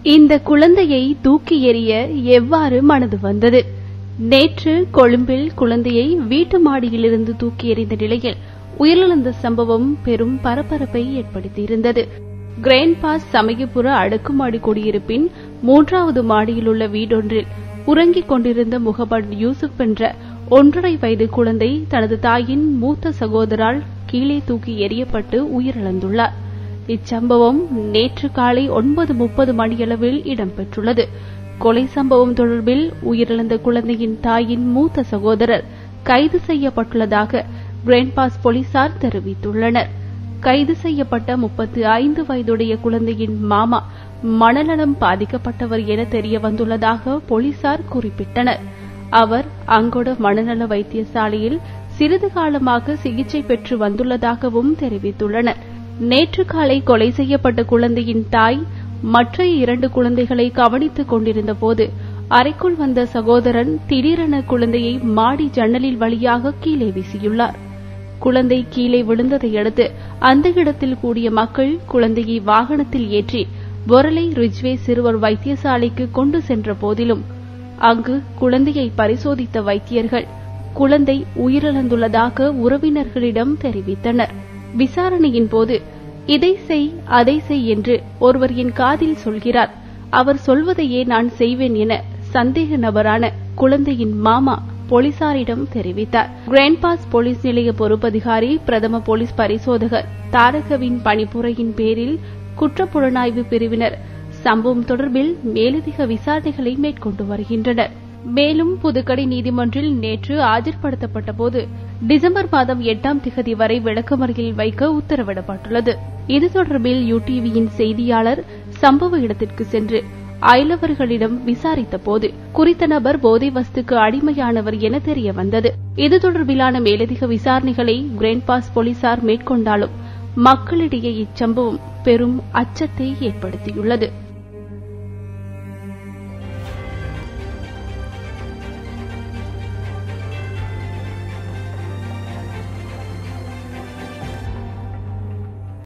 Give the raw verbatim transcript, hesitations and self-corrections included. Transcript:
இந்த குழந்தையை தூக்கி எறிய எவ்வாறு மனது வந்தது? நேற்று கொழும்பில் குழந்தையை வீட்டு மாடியிலிருந்து தூக்கி எறிந்த நிலையில் உயிரிழந்த சம்பவம் பெரும் பரபரப்பை ஏற்படுத்தியிருந்தது. கிராண்ட் பாஸ் சமயபுர அடுக்குமாடி குடியிருப்பின் மூன்றாவது மாடியில் உள்ள வீடொன்றில் உறங்கிக் கொண்டிருந்த முகமது யூசுப் என்ற ஒன்றரை வயது குழந்தை தனது தாயின் மூத்த சகோதரால் கீழே தூக்கி எறியப்பட்டு உயிரிழந்துள்ளார். இச்சம்பவம் நேற்று காலை ஒன்பது முப்பது மணியளவில் இடம்பெற்றுள்ளது. கொலை சம்பவம் தொடர்பில் உயிரிழந்த குழந்தையின் தாயின் மூத்த சகோதரர் கைது செய்யப்பட்டுள்ளதாக கிராண்ட் பாஸ் போலீசார் தெரிவித்துள்ளனர். கைது செய்யப்பட்ட முப்பத்தி ஐந்து வயதுடைய குழந்தையின் மாமா மனநலம் பாதிக்கப்பட்டவர் என தெரிய வந்துள்ளதாக போலீசார் குறிப்பிட்டனர். அவர் அங்கொட மனநல வைத்தியசாலையில் சிறிது காலமாக சிகிச்சை பெற்று வந்துள்ளதாகவும் தெரிவித்துள்ளனர். நேற்று காலை கொலை செய்யப்பட்ட குழந்தையின் தாய் மற்ற இரண்டு குழந்தைகளை கவனித்துக் கொண்டிருந்த போது அறைக்குள் வந்த சகோதரன் திடீரென குழந்தையை மாடி ஜன்னலில் வழியாக கீழே வீசியுள்ளார். குழந்தை கீழே விழுந்ததை அடுத்து அந்த இடத்தில் கூடிய மக்கள் குழந்தையை வாகனத்தில் ஏற்றி பொரலை ரிஜ்வே சிறுவர் வைத்தியசாலைக்கு கொண்டு சென்ற போதிலும் அங்கு குழந்தையை பரிசோதித்த வைத்தியர்கள் குழந்தை உயிரிழந்துள்ளதாக உறவினர்களிடம் தெரிவித்தனர். விசாரணையின் போது இதை செய் அதை செய் என்று ஒருவர் என் காதில் சொல்கிறார், அவர் சொல்வதையே நான் செய்வேன் என சந்தேக நபரான குழந்தையின் மாமா போலீசாரிடம் தெரிவித்தார். கிராண்ட் பாஸ் போலீஸ் நிலைய பொறுப்பதிகாரி பிரதம போலீஸ் பரிசோதகர் தாரகவின் பணிப்புரையின் பேரில் குற்றப்புலனாய்வு பிரிவினர் சம்பவம் தொடர்பில் மேலதிக விசாரணைகளை மேற்கொண்டு வருகின்றனர். மேலும் புதுக்கடை நீதிமன்றில் நேற்று ஆஜர்படுத்தப்பட்ட போது டிசம்பர் மாதம் எட்டாம் திகதி வரை விளக்கமறியலில் வைக்க உத்தரவிடப்பட்டுள்ளது. இது தொடர்பில் யூடிவியின் செய்தியாளர் சம்பவ இடத்திற்கு சென்று அயலவர்களிடம் விசாரித்த போது குறித்த நபர் போதை வஸ்துக்கு அடிமையானவர் என தெரிய வந்தது. இது தொடர்பிலான மேலதிக விசாரணைகளை கிராண்ட் பாஸ் போலீசார் மேற்கொண்டாலும் மக்களிடையே இச்சம்பவம் பெரும் அச்சத்தை ஏற்படுத்தியுள்ளது.